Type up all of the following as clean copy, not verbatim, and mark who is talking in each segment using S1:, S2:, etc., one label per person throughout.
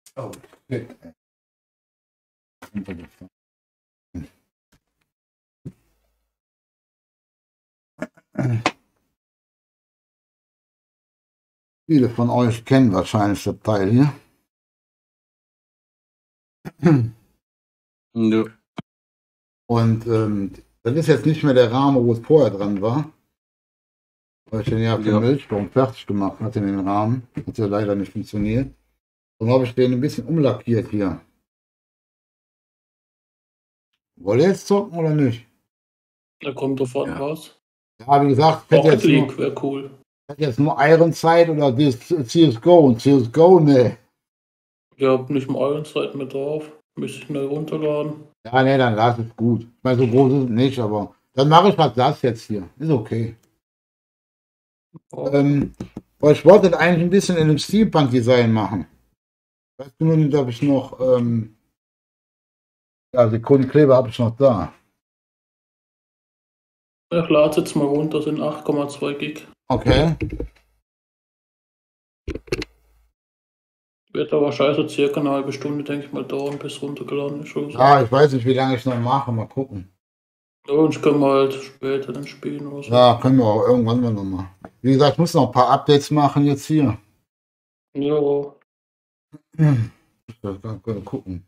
S1: Oh, shit. Viele von euch kennen wahrscheinlich das Teil hier.
S2: Ja.
S1: Und das ist jetzt nicht mehr der Rahmen, wo es vorher dran war. Weil ich den ja für Milchbaum fertig gemacht hatte in den Rahmen. Hat ja leider nicht funktioniert. Dann habe ich den ein bisschen umlackiert hier. Wollt ihr jetzt zocken oder nicht?
S3: Da kommt davon was.
S1: Ja, wie gesagt, ich hätte
S3: Rocket
S1: jetzt nur,
S3: League wäre cool.
S1: Ironside oder CSGO. Und CSGO, ne.
S3: Ich habe nicht mal Ironside mit drauf. Müsste ich neu runterladen.
S1: Ja, ne, dann lass es gut. Ich meine, so groß ist es nicht, aber dann mache ich was das jetzt hier. Ist okay.
S3: Oh.
S1: Aber ich wollte das eigentlich ein bisschen in einem Steampunk-Design machen. Weißt du nur nicht, ob ich noch, ja, Sekundenkleber habe ich noch da.
S3: Ich lade es jetzt mal runter, sind 8,2 Gig.
S1: Okay.
S3: Wird aber scheiße circa eine halbe Stunde, denke ich mal, dauern, bis runtergeladen ist oder so.
S1: Ja, ich weiß nicht, wie lange ich noch mache. Mal gucken.
S3: Ja, und können wir halt später dann spielen oder so.
S1: Ja, können wir auch irgendwann mal nochmal. Wie gesagt, ich muss noch ein paar Updates machen jetzt hier.
S3: Ja.
S1: Ich kann gucken.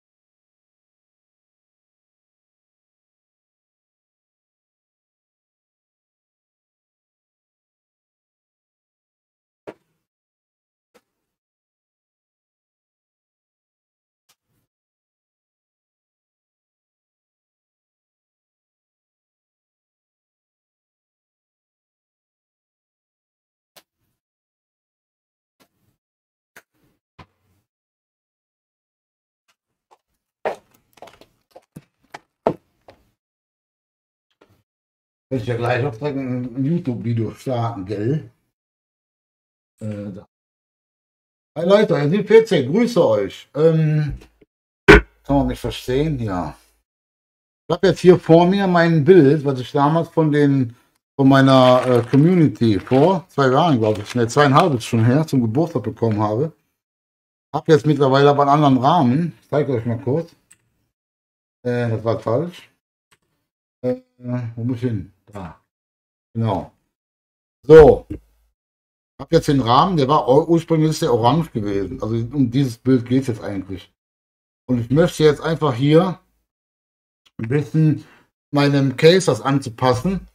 S1: Will ich ja gleich auch direkt ein YouTube-Video starten, gell? Da. Hey Leute, ihr seid 14, grüße euch. Kann man mich verstehen? Ja. Ich habe jetzt hier vor mir mein Bild, was ich damals von meiner Community vor 2 Jahren, glaube ich, ne, 2,5 ist schon her, zum Geburtstag bekommen habe. Habe jetzt mittlerweile aber einen anderen Rahmen. Ich zeige euch mal kurz. Das war falsch. Wo muss ich hin? Da. Genau. So. Ich habe jetzt den Rahmen, der war ursprünglich ist der orange gewesen. Also um dieses Bild geht es jetzt eigentlich. Und ich möchte jetzt einfach hier ein bisschen meinem Case das anzupassen.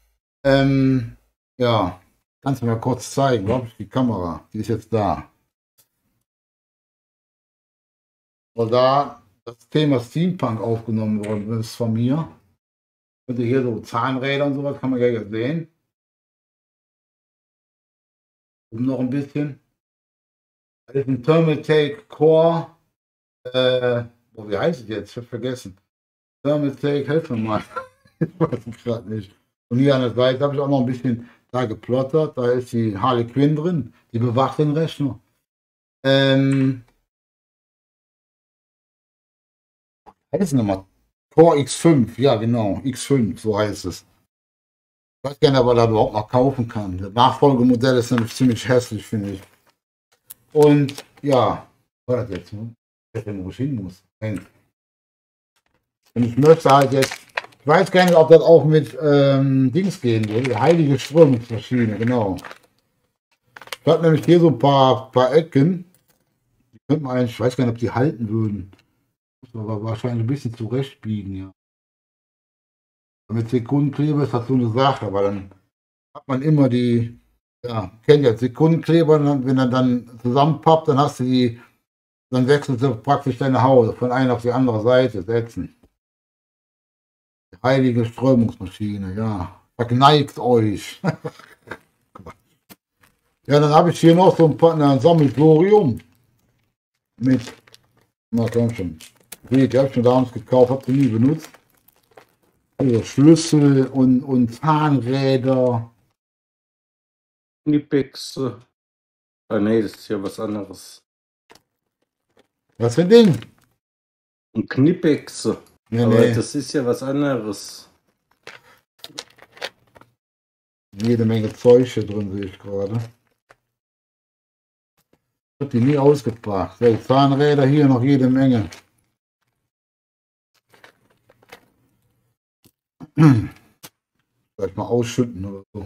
S1: Ja, kannst du mir mal kurz zeigen, glaube ich, die Kamera, die ist jetzt da. Und da das Thema Steampunk aufgenommen worden ist von mir. Und hier so Zahnräder und sowas kann man ja jetzt sehen. Oben noch ein bisschen. Das ist ein Thermaltake Core. Wie heißt es jetzt? Ich habe vergessen. Thermaltake, helf mir mal. Ich weiß es gerade nicht. Und hier an der Seite habe ich auch noch ein bisschen da geplottert. Da ist die Harley Quinn drin. Die bewacht den Rechner. Heißt nochmal Core X5. Ja, genau. X5, so heißt es. Ich weiß gar nicht, ob man da überhaupt noch kaufen kann. Das Nachfolgemodell ist nämlich ziemlich hässlich, finde ich. Und ja, was das jetzt? Wo ich hin muss. Und ich möchte halt jetzt, ich weiß gar nicht, ob das auch mit Dings gehen würde. Heilige Strömungsmaschine, genau. Ich habe nämlich hier so ein paar Ecken. Die könnte man eigentlich, ich weiß gar nicht, ob die halten würden. Muss man aber wahrscheinlich ein bisschen zurechtbiegen, ja. Mit Sekundenkleber ist das so eine Sache, aber dann hat man immer die, ja, kennt ja Sekundenkleber, wenn er dann zusammenpappt, dann hast du die, dann wechselst du praktisch deine Haut von einer auf die andere Seite setzen. Die heilige Strömungsmaschine, ja. Verkneigt euch. Ja, dann habe ich hier noch so ein Sammelsurium mit, na komm schon, die habe ich mir damals gekauft, habe die nie benutzt. Also Schlüssel und Zahnräder.
S2: Knipex. Nee, das ist ja was anderes.
S1: Was für ein Ding?
S2: Ein Knipex.
S1: Nee,
S2: aber
S1: nee.
S2: das ist ja was anderes.
S1: Jede Menge Zeug hier drin sehe ich gerade. Wird die nie ausgebracht. So, die Zahnräder hier noch jede Menge. Vielleicht mal ausschütten oder so.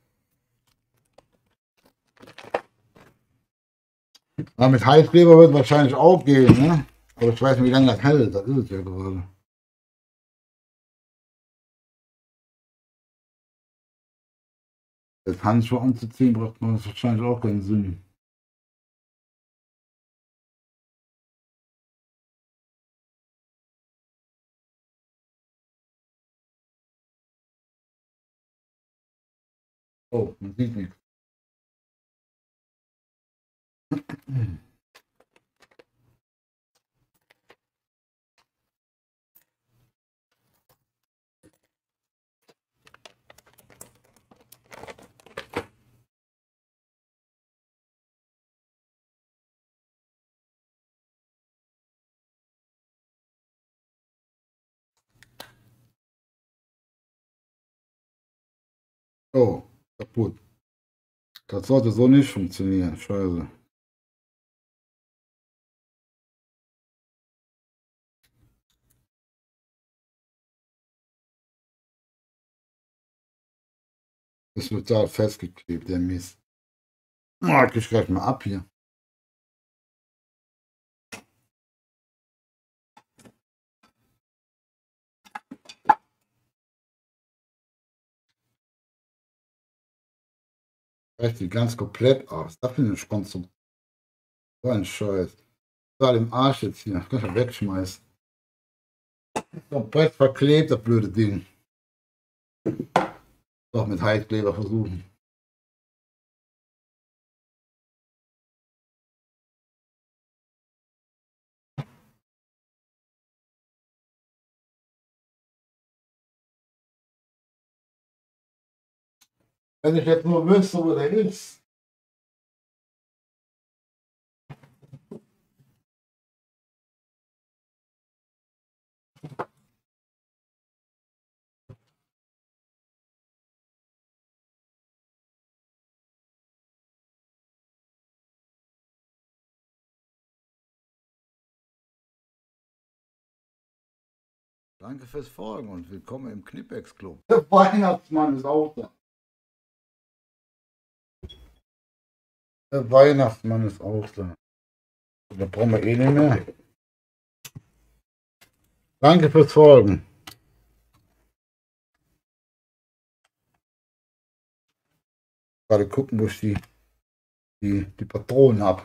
S1: Aber mit Heißkleber wird wahrscheinlich auch gehen, ne? Aber ich weiß nicht, wie lange das hält. Das ist es ja gerade. Das Handschuhe anzuziehen, braucht man das wahrscheinlich auch keinen Sinn. Oh, man sieht nichts. Oh, kaputt. Das sollte so nicht funktionieren. Scheiße. Ist total festgeklebt, der Mist. Ah, ich gleich mal ab hier. Reicht die ganz komplett aus. Das finde ich Konstruktion. So ein Scheiß. Total im Arsch jetzt hier. Kann ich ja wegschmeißen. Komplett verklebt, das blöde Ding. Doch mit Heißkleber versuchen. Wenn ich jetzt nur wüsste, wo der ist. Danke fürs Folgen und willkommen im Knipex Club. Der Weihnachtsmann ist auch da. Der Weihnachtsmann ist auch da. Da brauchen wir eh nicht mehr. Danke fürs Folgen. Gerade gucken, wo ich die Patronen habe.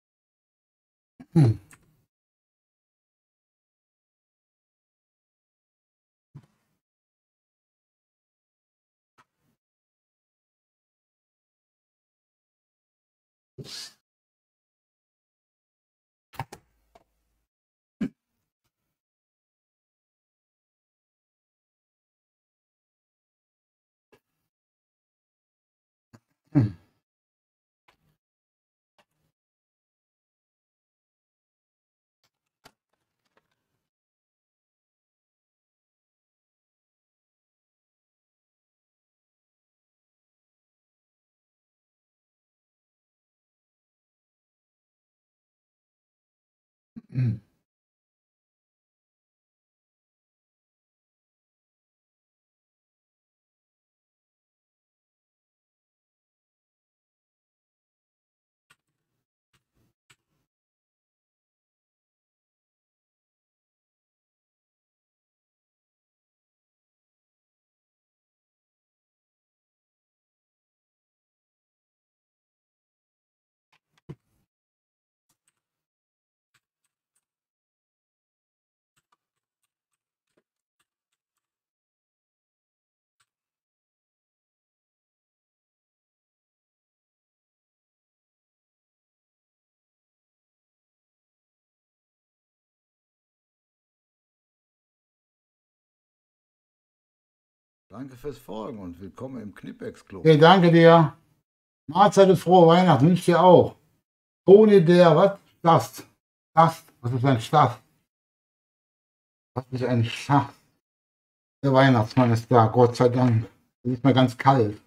S1: Danke fürs Folgen und willkommen im Knipex Club. Hey, danke dir. Mahlzeit und frohe Weihnachten. Wünsche dir auch. Toni der, was? Stast. Stast. Was ist ein Stast? Was ist ein Stast? Der Weihnachtsmann ist da, Gott sei Dank. Es ist mir ganz kalt.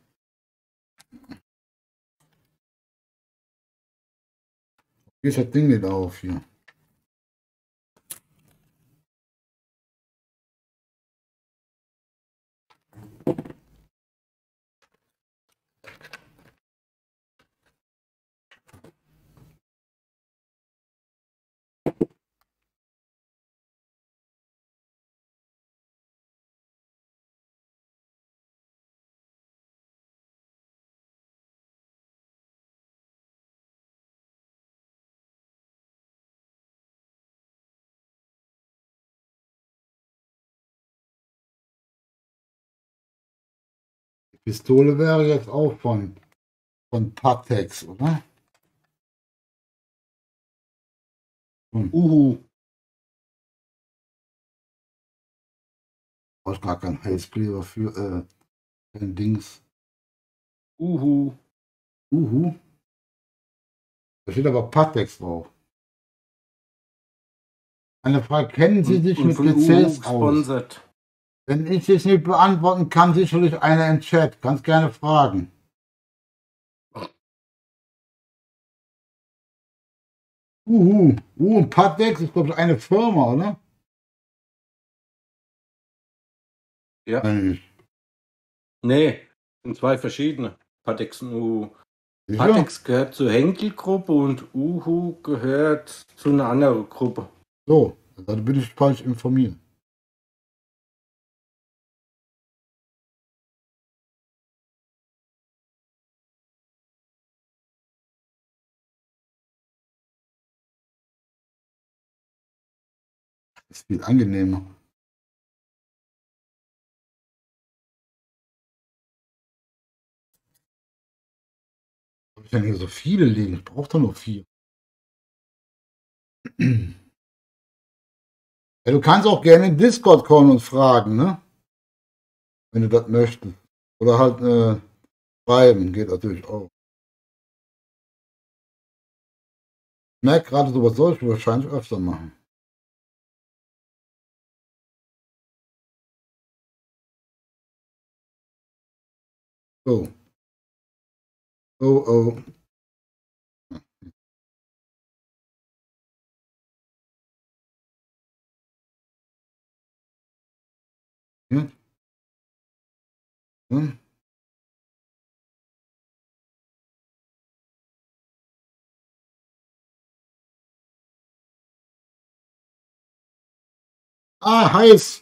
S1: Hier ist das Ding nicht auf hier. Die Pistole wäre jetzt auch von Patex, oder? Brauchst gar kein Heißkleber für kein Dings.
S2: Uhu.
S1: Da steht aber Patex drauf. Eine Frage, kennen Sie sich mit
S2: von
S1: PCs aus?
S2: gesponsert.
S1: Wenn ich es nicht beantworten kann, sicherlich einer im Chat. Kannst gerne fragen. Und Patex ist, glaube ich, eine Firma, oder?
S2: Ja. Nee, sind zwei verschiedene. Patex und Uhu.
S1: Sicher?
S2: Patex gehört zur Henkel-Gruppe und Uhu gehört zu einer anderen Gruppe.
S1: So, dann bin ich falsch informiert. Das ist viel angenehmer. Habe ich denn hier so viele liegen? Ich brauche doch nur 4. Ja, du kannst auch gerne in Discord kommen und fragen, ne? Wenn du das möchtest. Oder halt schreiben, geht natürlich auch. Ich merke gerade, sowas soll ich wahrscheinlich öfter machen. So. Oh. Hm? Hm? Ah, heiß.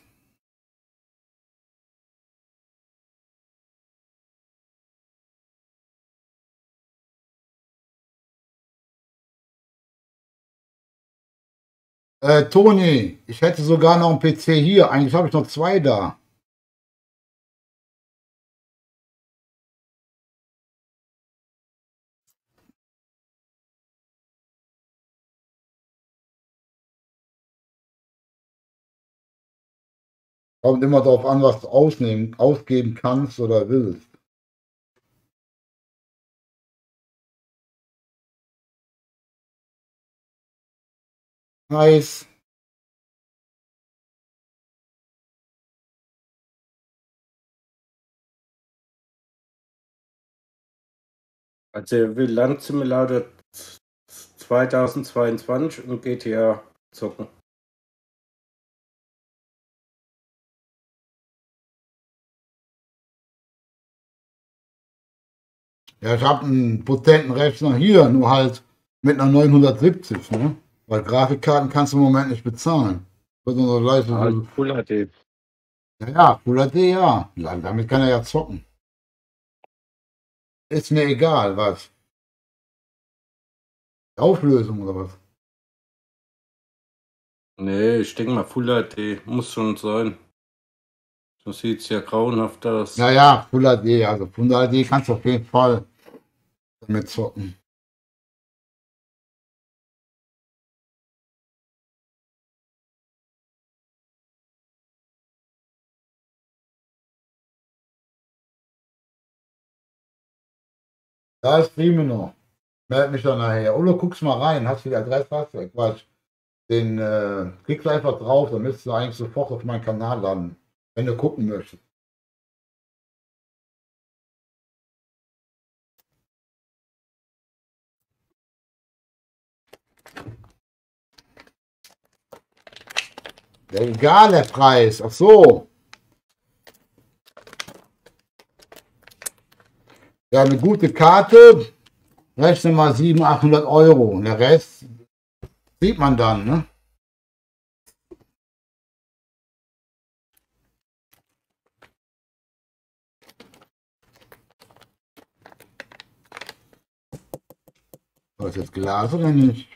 S1: Toni, ich hätte sogar noch einen PC hier. Eigentlich habe ich noch 2 da. Kommt immer darauf an, was du ausgeben kannst oder willst. Heiß.
S2: Also will Land Simulator 2022 und GTA zocken.
S1: Ja, ich habe einen potenten Rechner hier, nur halt mit einer 970, ne? Weil Grafikkarten kannst du im Moment nicht bezahlen. Wird nur so leicht,
S2: Halt Full HD.
S1: ja, Full HD, ja. Damit kann er ja zocken. Ist mir egal, was. Auflösung oder was?
S2: Nee, ich denke mal Full HD muss schon sein. So sieht es ja grauenhaft aus.
S1: Ja, Full HD, also Full HD kannst du auf jeden Fall damit zocken. Da ist Primeno. Meld mich dann nachher. Oder guckst mal rein, hast du die Adresse, hast du Quatsch. Den klickst du einfach drauf, dann müsstest du eigentlich sofort auf meinen Kanal landen, wenn du gucken möchtest. Ja, egal der Preis. Ach so. Ja, eine gute Karte. Rechne mal 700, 800 Euro. Und der Rest sieht man dann, ne? War das jetzt Glas oder nicht?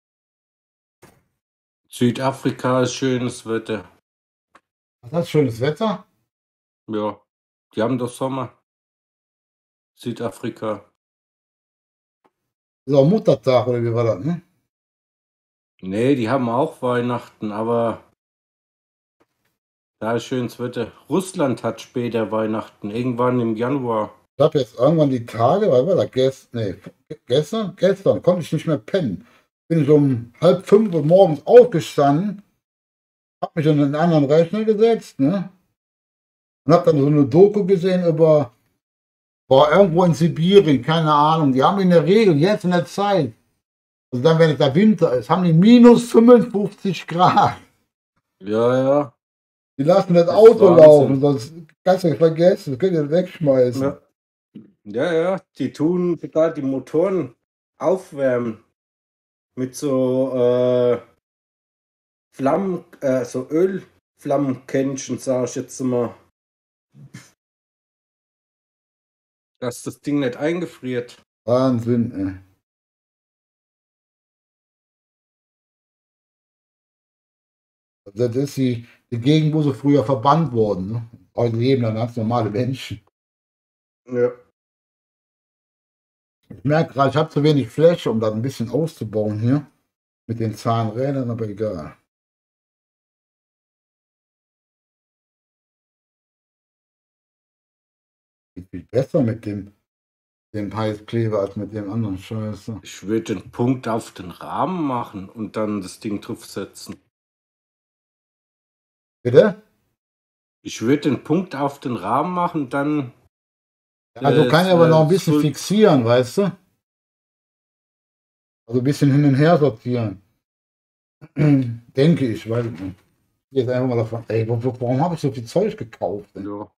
S2: Südafrika ist schönes Wetter.
S1: Was ist das schönes Wetter?
S2: Ja, die haben doch Sommer. Südafrika.
S1: Ist auch Muttertag oder wie war das, ne?
S2: Nee, die haben auch Weihnachten, aber da ist schönes Wetter. Russland hat später Weihnachten, irgendwann im Januar.
S1: Ich habe jetzt irgendwann die Tage, weil war das gestern konnte ich nicht mehr pennen. Bin ich um 4:30 Uhr morgens aufgestanden, habe mich an einen anderen Rechner gesetzt, ne? Und habe dann so eine Doku gesehen über, war irgendwo in Sibirien, keine Ahnung. Die haben in der Regel jetzt in der Zeit, also dann, wenn es der Winter ist, haben die minus 55 Grad.
S2: Ja, ja.
S1: Die lassen das
S2: Das ist
S1: Auto
S2: Wahnsinn.
S1: laufen, sonst kannst du vergessen, das könnt ihr wegschmeißen.
S2: Ja. Ja, ja, die tun sogar die Motoren aufwärmen mit so Flammen, so Ölflammenkännchen, sag ich jetzt mal, dass das Ding nicht eingefriert.
S1: Wahnsinn, ey. Das ist die Gegend, wo sie früher verbannt wurden. Ne? Heute leben dann ganz normale Menschen.
S2: Ja.
S1: Ich merke gerade, ich habe zu wenig Fläche, um das ein bisschen auszubauen hier. Mit den Zahnrädern, aber egal. Geht viel besser mit dem Heißkleber als mit dem anderen Scheiße.
S2: Ich würde den Punkt auf den Rahmen machen und dann das Ding draufsetzen.
S1: Bitte?
S2: Ich würde den Punkt auf den Rahmen machen, dann.
S1: Also kann ich aber noch ein bisschen
S2: so-
S1: fixieren, weißt du? Also ein bisschen hin und her sortieren. Denke ich, weiß ich nicht. Jetzt einfach mal davon, ey, warum habe ich so viel Zeug gekauft? Ey?
S2: Ja.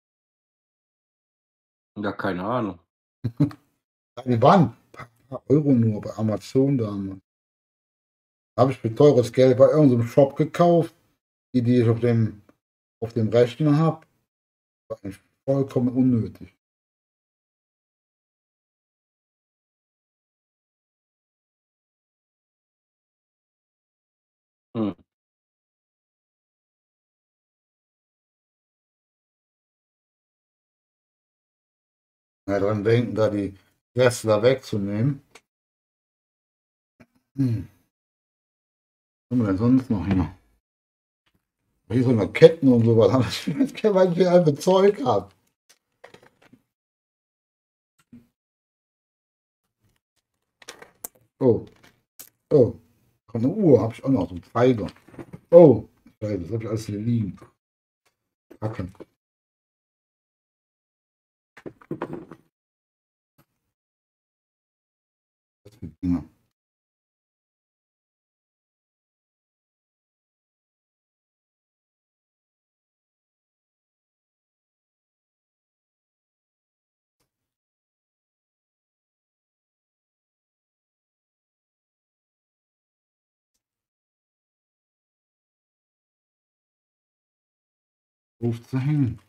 S2: Ja, keine Ahnung.
S1: Die waren ein paar Euro nur bei Amazon damals. Habe ich für teures Geld bei irgendeinem Shop gekauft, die ich auf dem Rechner habe. War eigentlich vollkommen unnötig.
S2: Hm.
S1: Ja, dran denken, da die Tesla wegzunehmen. Was haben wir denn sonst noch hier? Hier so eine Ketten und sowas. Weil ich einfach Zeug habe. Oh, oh. Eine Uhr habe ich auch noch, so ein Zeiger. Oh, Scheiße, das habe ich alles hier liegen. Kacke. Ja. Ruft sie hin.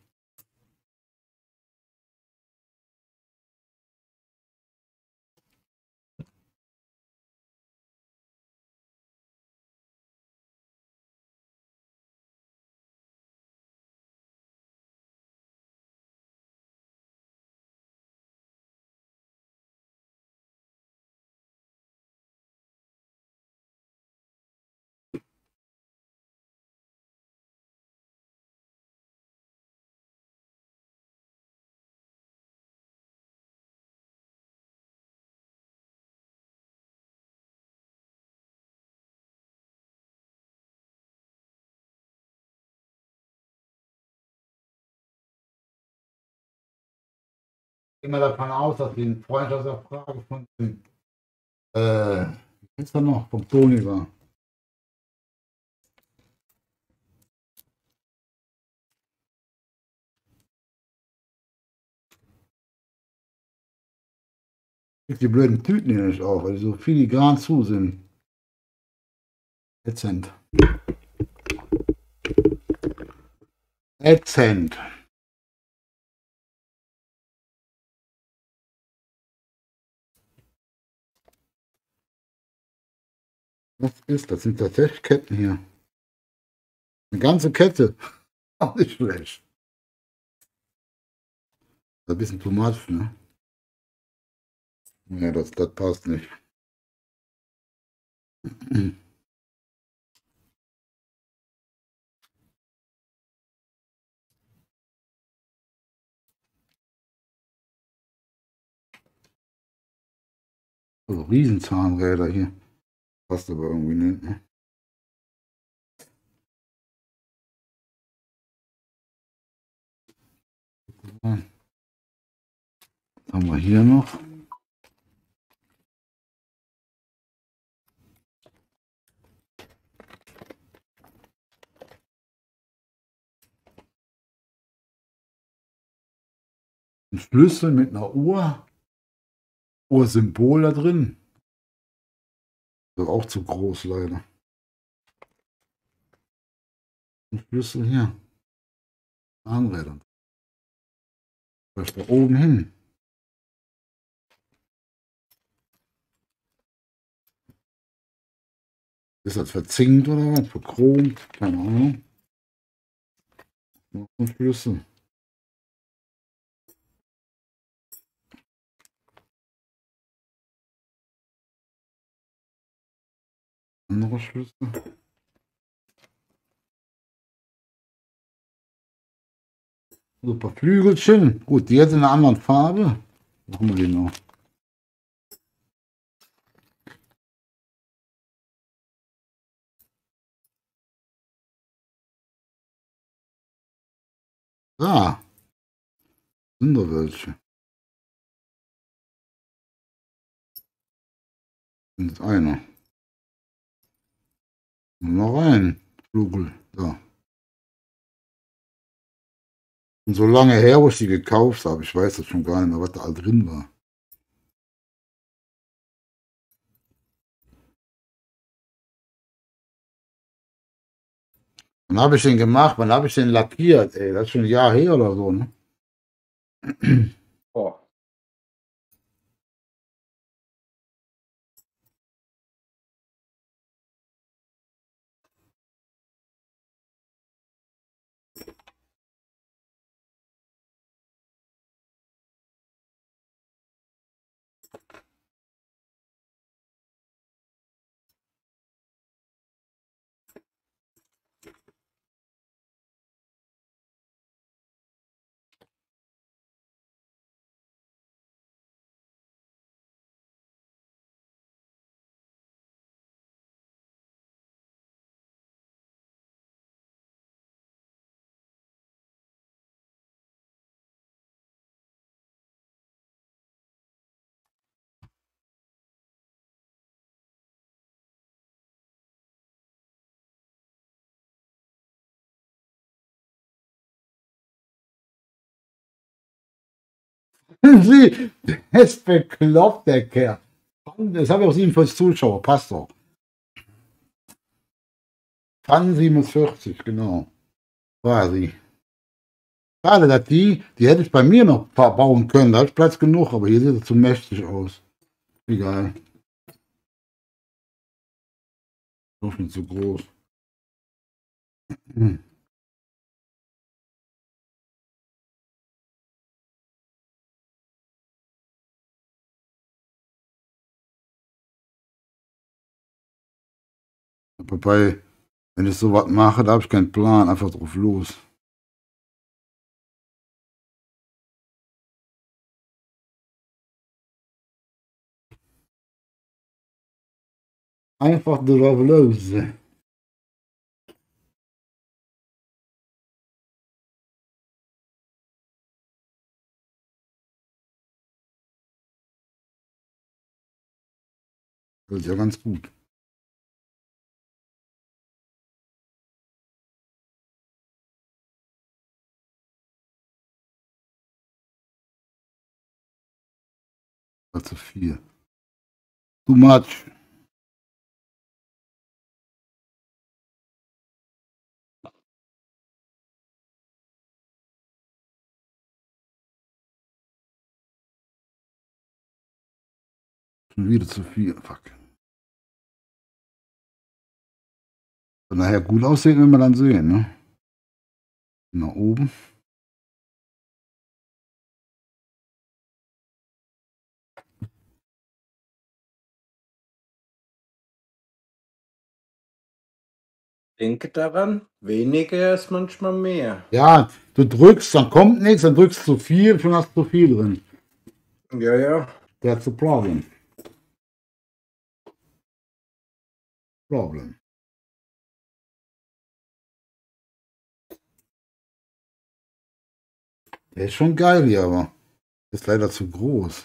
S1: Ich gehe mal davon aus, dass die Freundschaftsfrage von dem, wie ist er noch, vom Toni war. Die blöden Tüten hier nicht auf, weil die so filigran zu sind. Ätzend. Ätzend. Was ist das? Sind tatsächlich Ketten hier. Eine ganze Kette. Auch nicht schlecht. Ein bisschen too much, ne? Ja, das passt nicht. Also Riesenzahnräder hier. Passt aber irgendwie nicht, ne? Was haben wir hier noch? Ein Schlüssel mit einer Uhr. Uhrsymbol da drin. Das ist auch zu groß, leider. Ein Schlüssel hier. Zahnräder. Vielleicht da oben hin. Ist das verzinkt oder was? Verchromt? Keine Ahnung. Noch ein Schlüssel. Andere Schlüssel. Super Flügelchen. Gut, die jetzt in einer anderen Farbe. Machen wir die noch. Da sind da welche. Und jetzt einer. Noch ein Flügel. Da. Und so lange her, wo ich die gekauft habe, ich weiß das schon gar nicht mehr, was da all drin war. Wann habe ich den gemacht? Wann habe ich den lackiert? Ey, das ist schon ein Jahr her oder so, ne?
S2: Oh.
S1: Sie, der ist bekloppt, der Kerl. Das habe ich auch 47 Zuschauer, passt doch. Fan 47, genau. War sie. Schade, dass die hätte ich bei mir noch bauen können. Da habe ich Platz genug, aber hier sieht es zu mächtig aus. Egal. Doch nicht zu groß. Hm. Wobei, wenn ich so was mache, da habe ich keinen Plan, einfach drauf los. Einfach drauf los. Das ist ja ganz gut. War zu viel. Too much. Schon wieder zu viel. Fuck. Soll nachher gut aussehen, wenn wir dann sehen, ne? Nach oben.
S2: Denke daran, weniger ist manchmal mehr.
S1: Ja, du drückst, dann kommt nichts, dann drückst du zu viel, schon hast du zu viel drin.
S2: Ja, ja.
S1: That's the problem. Problem. Der ist schon geil hier, aber ist leider zu groß.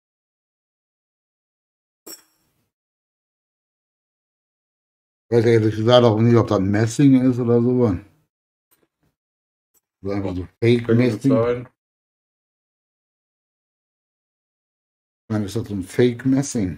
S1: Ich weiß ehrlich gesagt auch nicht, ob das Messing ist oder sowas. Oder einfach so Fake
S2: Könnte
S1: Messing.
S2: sein.
S1: Nein, ist das so ein Fake Messing?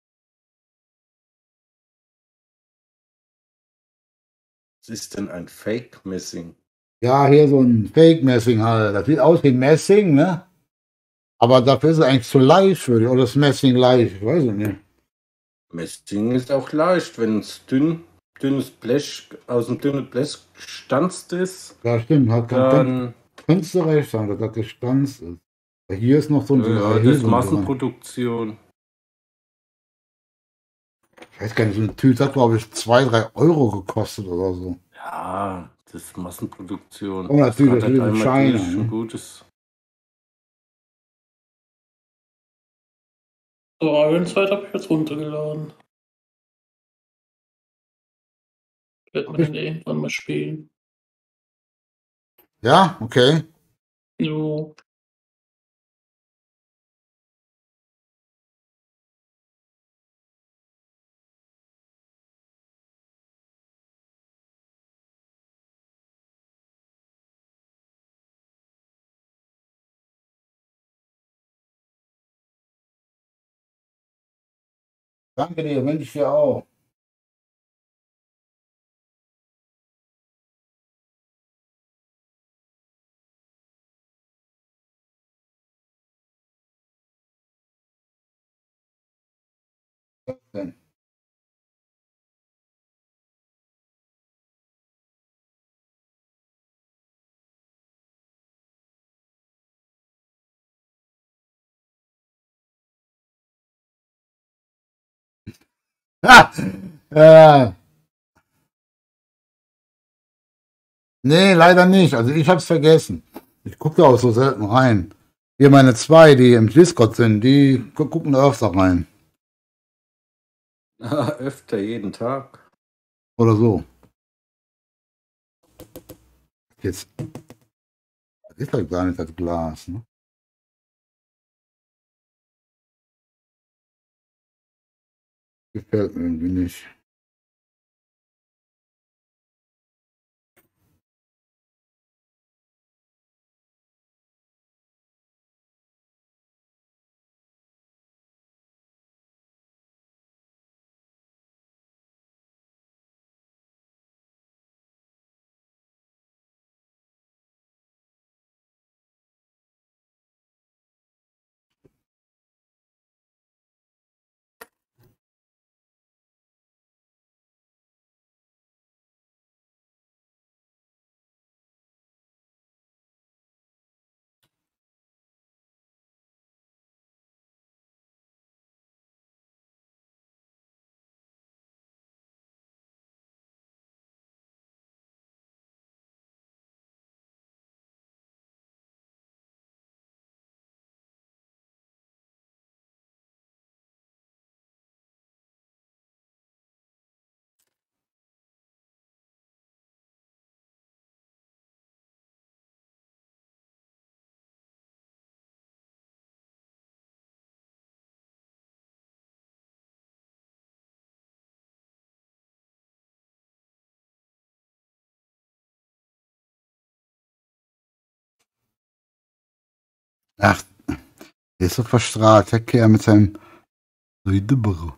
S2: Was ist denn ein Fake Messing?
S1: Ja, hier so ein Fake Messing halt. Das sieht aus wie Messing, ne? Aber dafür ist es eigentlich zu leicht für dich. Oder ist Messing leicht? Ich weiß es nicht.
S2: Messing ist auch leicht, wenn es dünnes Blech, aus dem dünnen Blech gestanzt ist,
S1: Ja, stimmt.
S2: dann
S1: Könntest du recht haben, dass das gestanzt ist. Hier ist noch so ein
S2: ja, das ist
S1: Erhebung dran.
S2: Massenproduktion.
S1: Ich weiß gar nicht, so eine Tüte hat, glaube ich, 2, 3 Euro gekostet oder so.
S2: Ja, das ist Massenproduktion.
S1: Oh, natürlich, das
S2: hat
S1: ist
S2: einmal
S1: China,
S2: durch,
S1: ne?
S2: ein gutes.
S3: So, Ironside habe ich jetzt runtergeladen. Wird man dann irgendwann mal spielen.
S1: Ja, okay.
S3: Jo.
S1: Danke dir, wünsche ich dir auch. Was denn? Ha! Nee, leider nicht. Also ich habe es vergessen. Ich gucke da auch so selten rein. Hier meine zwei, die im Discord sind, die gucken da öfter rein.
S2: Öfter, jeden Tag.
S1: Oder so. Jetzt. Das ist halt gar nicht das Glas, ne? Gefällt mir irgendwie nicht. Ach, Der ist so verstrahlt, der Kerl mit seinem Redebere.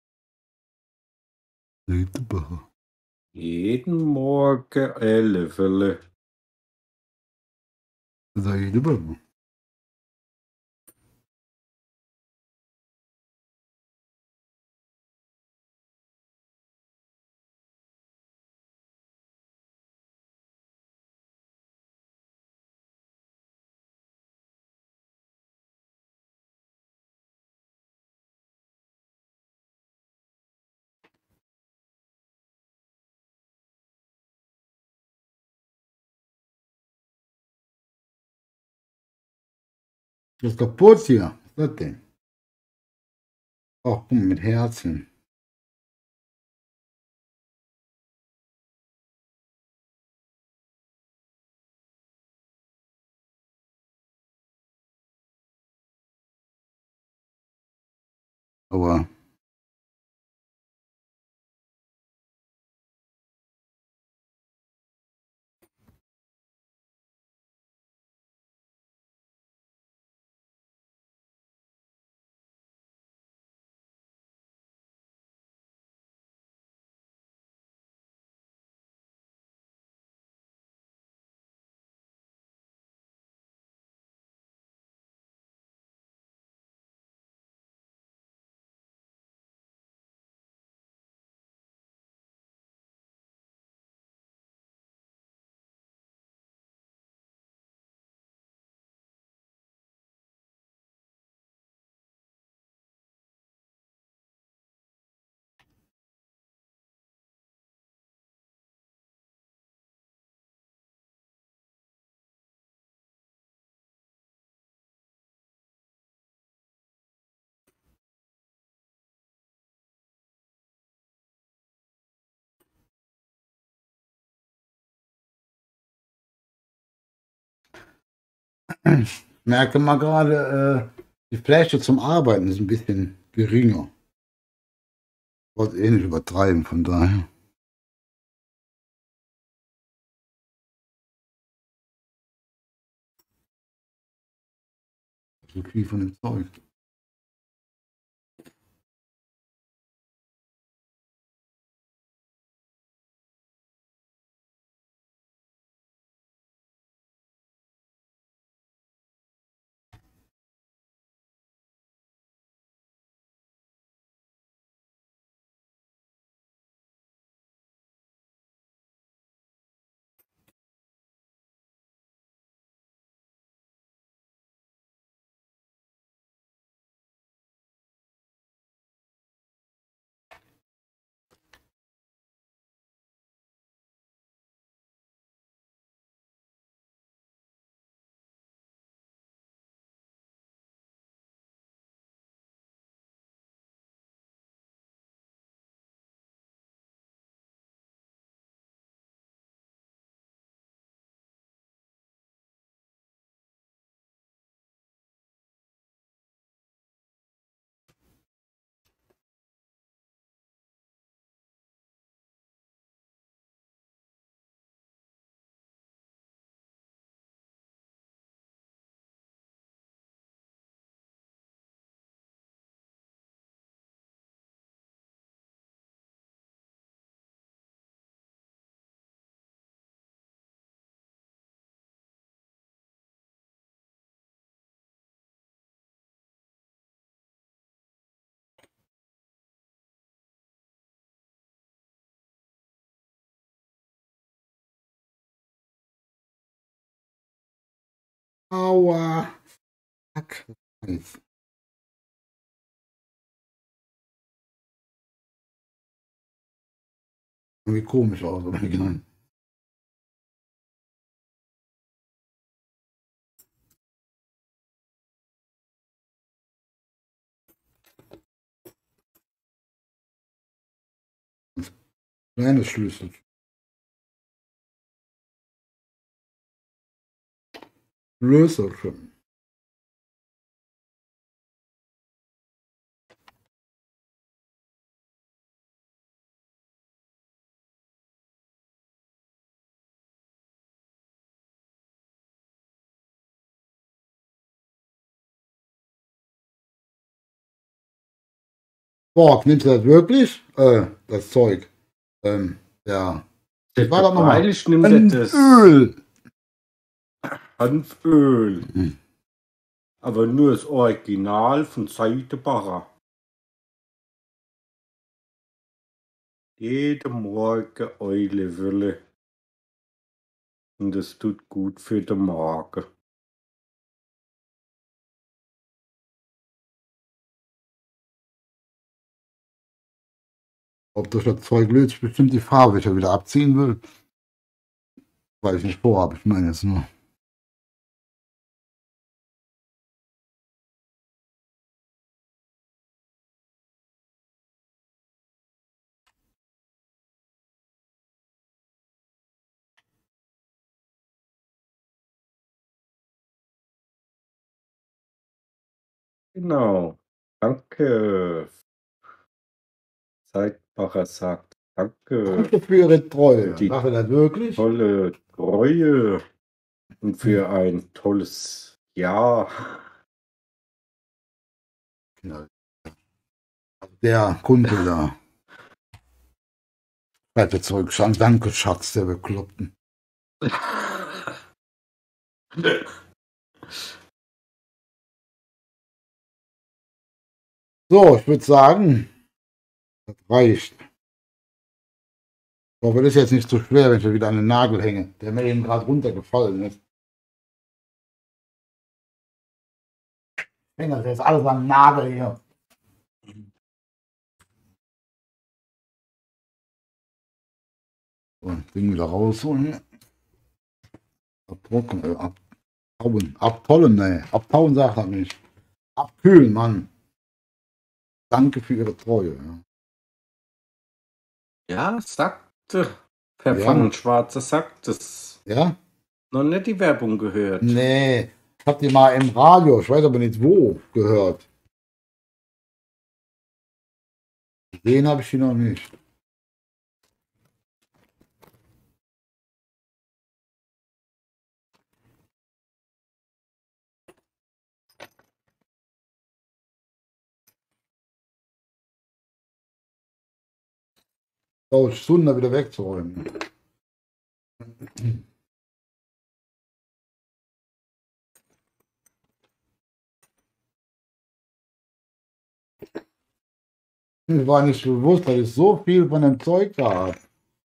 S2: Jeden Morgen eine Welle.
S1: Redebere. Das ist kaputt hier. Was ist das denn? Ach, guck mal, mit Herzen. Aber ich merke mal gerade, die Fläche zum Arbeiten ist ein bisschen geringer. Ich wollte eh nicht übertreiben, von daher. So viel von dem Zeug. Aua. Fuck. Irgendwie komisch aus, aber egal. Kleines Schlüssel. Schlüsselchen. Boah, nimmst du das wirklich? Das Zeug. Ja. Was war das nochmal?
S2: Freilich nimmt er das
S1: Öl.
S2: Hanföl.
S1: Hm.
S2: Aber nur das Original von Seidebacher. Jeden Morgen Eulewille. Und das tut gut für den Magen.
S1: Ob durch das Zeug löst bestimmt die Farbe, wenn ich ja wieder abziehen will. Weil ich nicht vorhabe, ich meine jetzt nur.
S2: Genau. Danke. Seidebacher sagt Danke
S1: Danke für Ihre Treue.
S2: für die
S1: Mache das wirklich?
S2: tolle Treue und für ein tolles Jahr.
S1: Ja. Der Kumpel da. Schreibt das Zeug schon. Danke, Schatz, der Bekloppten. So, ich würde sagen, das reicht. Ich hoffe, das ist jetzt nicht so schwer, wenn ich wieder an den Nagel hänge, der mir eben gerade runtergefallen ist. Ich hänge das jetzt alles am Nagel hier. So, das Ding wieder rausholen. Abtrocknen, abtauen, abtollen, ne, abtauen sagt er nicht. Abkühlen, Mann. Danke für Ihre Treue.
S2: Ja, sagte. Verfangen Schwarzer sagt es.
S1: Ja?
S2: Noch nicht die Werbung gehört.
S1: Nee, ich hab die mal im Radio, ich weiß aber nicht wo, gehört. Den habe ich die noch nicht. So, Stunde wieder wegzuräumen. Mir war nicht bewusst, dass ich so viel von dem Zeug da habe.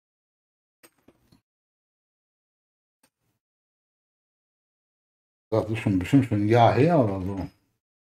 S1: Das ist schon bestimmt schon ein Jahr her oder so.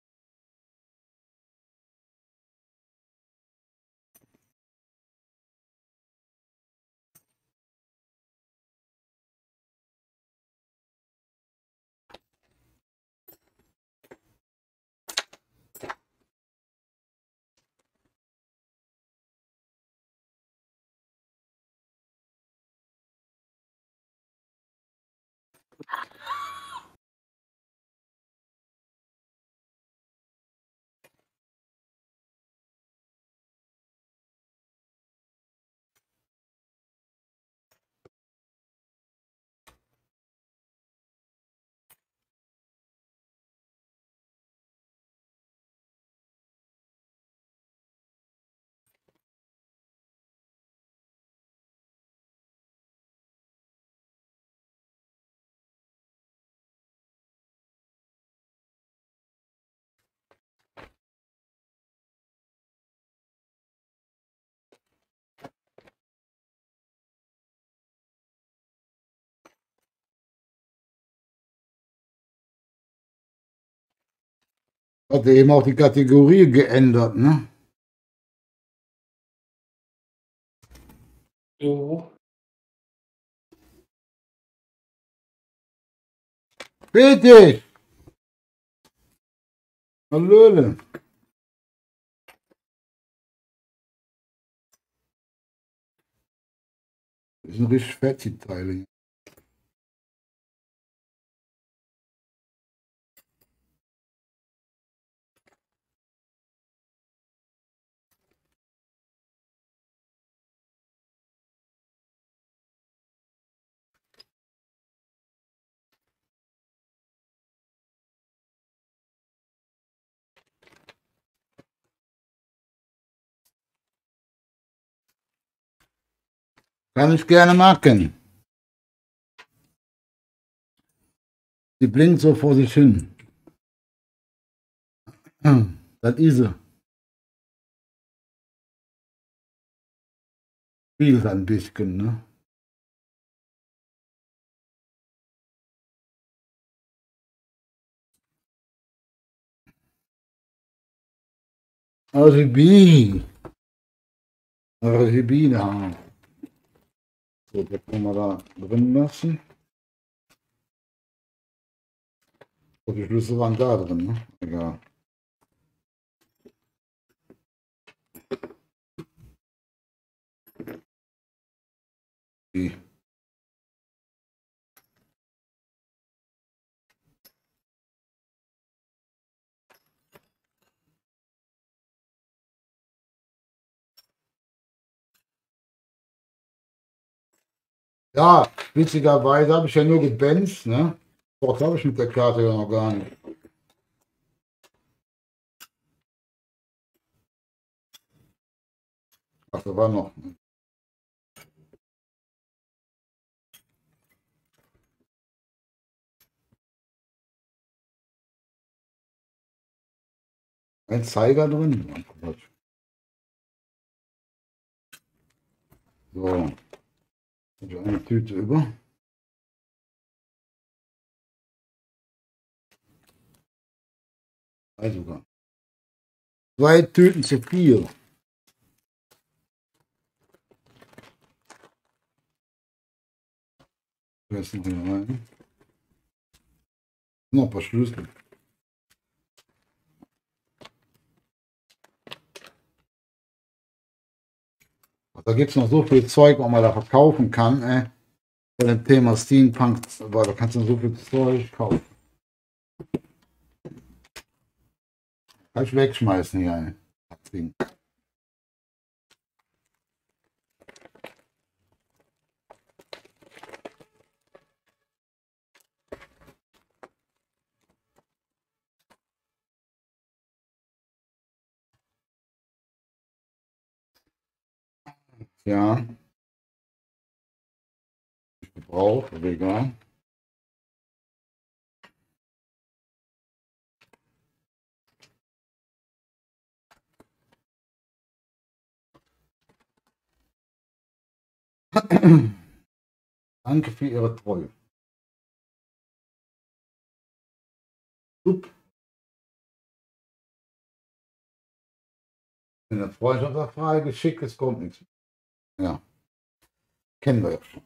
S1: Hat er eben auch die Kategorie geändert, ne?
S3: Jo.
S1: Bitte! Hallöle! Das sind richtig fett, die Teile. Kann ich gerne machen. Die blinkt so vor sich hin. Das ist sie. Spiegelt ein bisschen, ne? RGB. RGB da. So, das können wir da drin lassen. So, die Schlüssel waren da drin, ne? Egal. Die. Ja, witzigerweise habe ich ja nur gebenzt, ne? Dort habe ich mit der Karte ja noch gar nicht. Ach, da war noch. Ein Zeiger drin. So, habe ich eine Tüte über. Sogar. 2 Tüten zu viel. Pressen wir rein. Noch ein paar Schlüssel. Da gibt es noch so viel Zeug, was man da verkaufen kann. Bei dem Thema Steampunk, weil da kannst du so viel Zeug kaufen. Kann ich wegschmeißen hier. Das Ding. Ja. Ich gebraucht, aber egal. Danke für Ihre Treue. Upp. Wenn der Freundschaftsfrage geschickt ist, kommt nichts. Ja, kennen wir ja schon.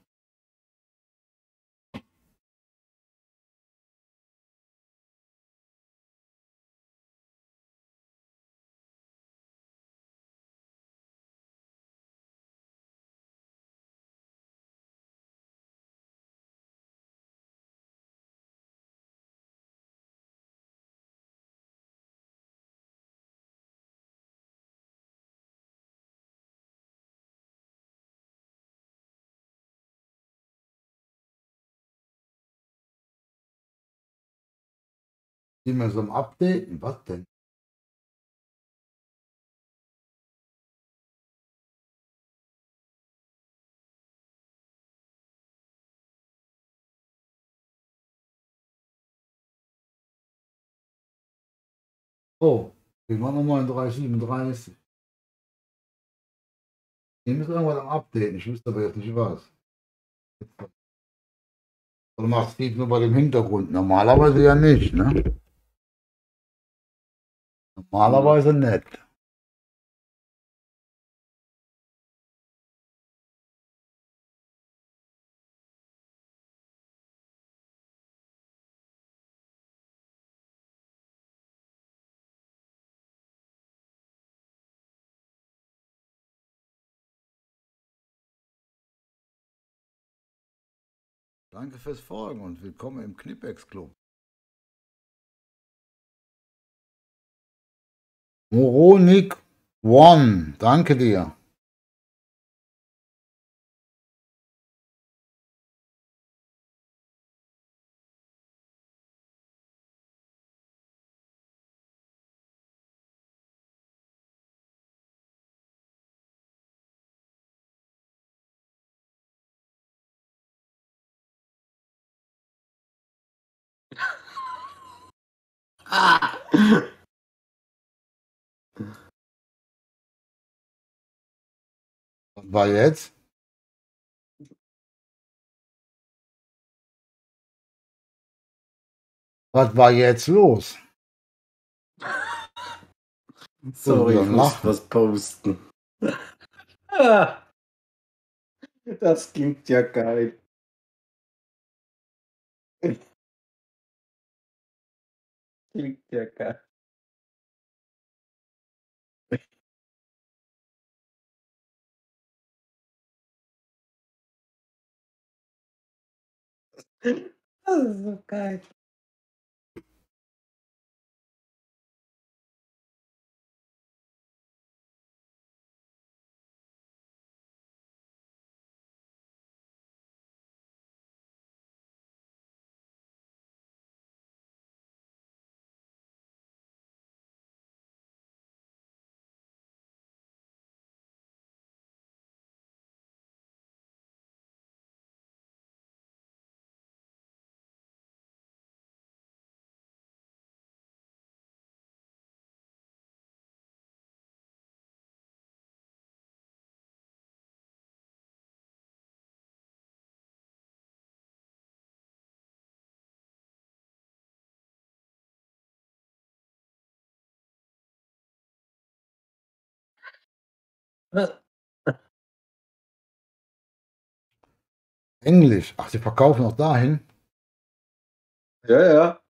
S1: Sind wir so am Updaten? Was denn? Oh, wir waren noch 39,37. Hier ist irgendwas am Updaten. Ich wüsste aber jetzt nicht was. Oder macht Steve nur bei dem Hintergrund? Normalerweise ja nicht, ne? Normalerweise nicht. Danke fürs Folgen und willkommen im Knipex Club. Moronik One, danke dir. Was war jetzt? Was war jetzt los?
S2: Sorry,
S1: wieder
S2: ich muss
S1: lachen.
S2: was posten. Ah, das klingt ja geil. Klingt ja geil. Das ist so geil.
S1: Englisch. Ach, sie verkaufen auch dahin.
S2: Ja, ja.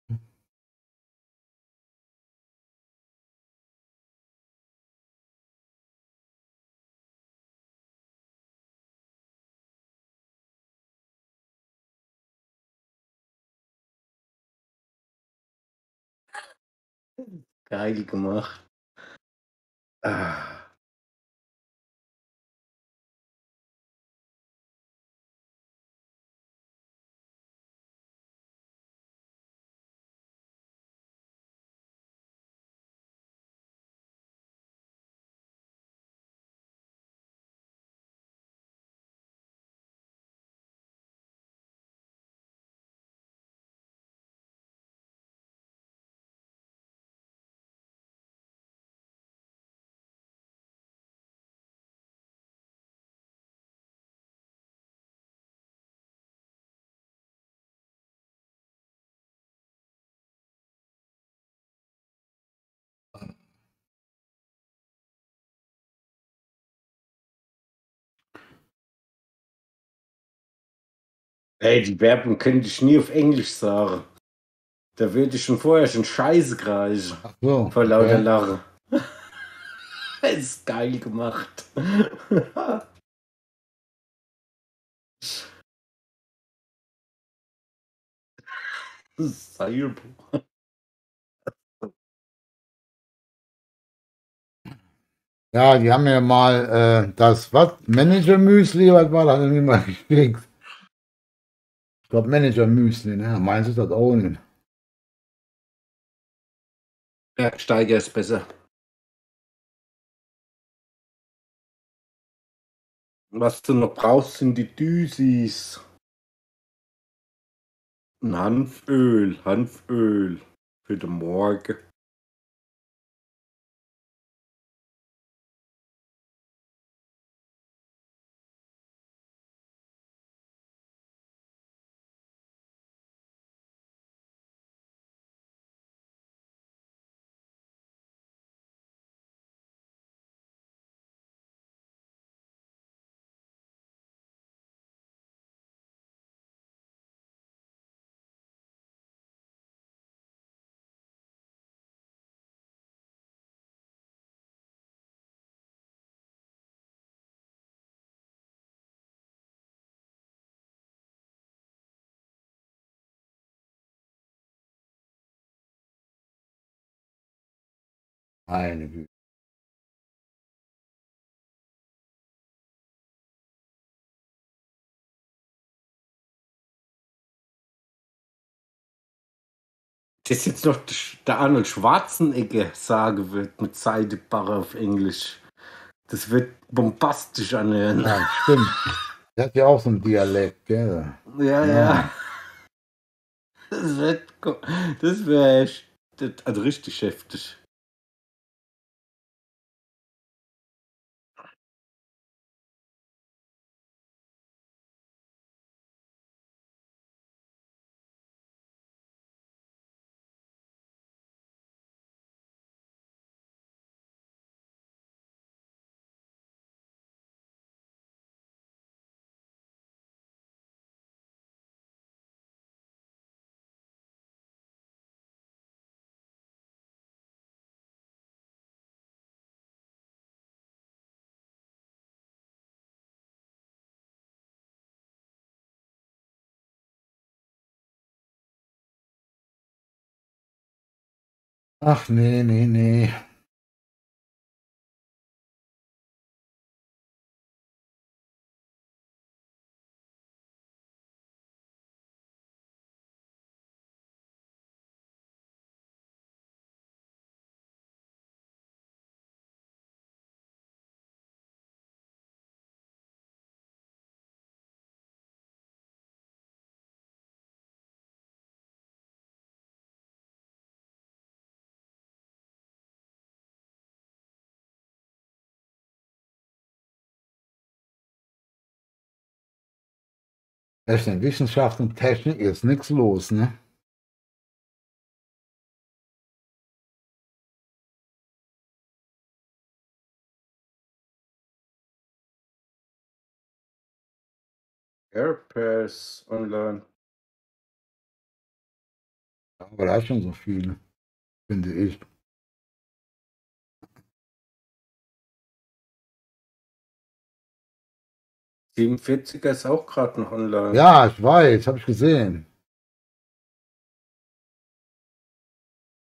S2: Geil gemacht. Ah. Ey, die Werbung könnte ich nie auf Englisch sagen. Da würde ich schon vorher schon Scheiße kreischen.
S1: Ach so.
S2: Vor lauter
S1: Okay.
S2: Lachen. Das ist geil gemacht. Seilbuch.
S1: Ja, die haben mir mal das, was? Manager-Müsli, was war das denn immer geschickt? Ich glaube Manager-Müsli, ne? Meinst du das auch nicht?
S2: Bergsteiger ist besser. Was du noch brauchst, sind die Düsis. Ein Hanföl für den Morgen.
S1: Meine Güte.
S2: Das jetzt noch der Arnold Schwarzenegger sagen wird mit Seidebarre auf Englisch. Das wird bombastisch anhören.
S1: Ja, stimmt. Der hat ja auch so einen Dialekt, gell?
S2: Ja, ja. Das wäre echt Also richtig heftig.
S1: Ach nee, nee, nee. Echt, in Wissenschaft und Technik ist nichts los, ne?
S2: Airpass online.
S1: Aber da ist schon so viele, finde ich.
S2: 47er ist auch gerade noch online.
S1: Ja, ich weiß, habe ich gesehen.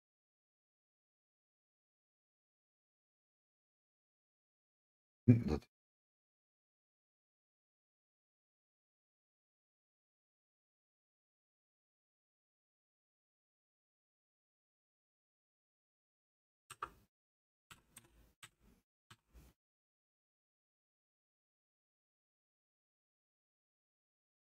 S1: Das